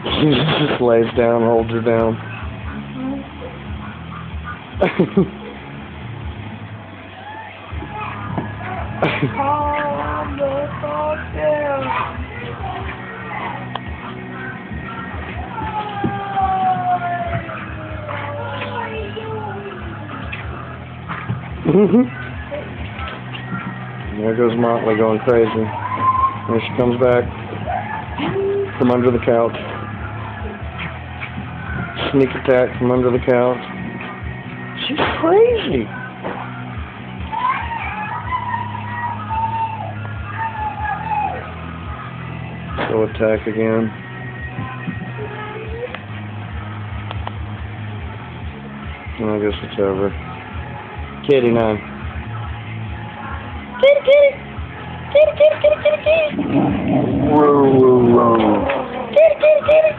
She just lays down, holds her down. Calm the fuck down. There goes Motley going crazy. There she comes back from under the couch. Sneak attack from under the couch. She's crazy. So attack again. I guess it's over. Kitty now. Kitty, kitty! Kitty, kitty, kitty, kitty, kitty! Whoa, whoa, whoa. Kitty, kitty, kitty!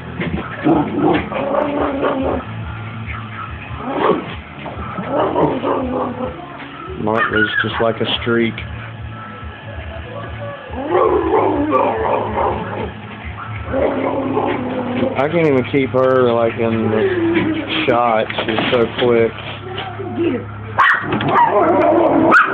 Motley's just like a streak. I can't even keep her like in the shot. She's so quick.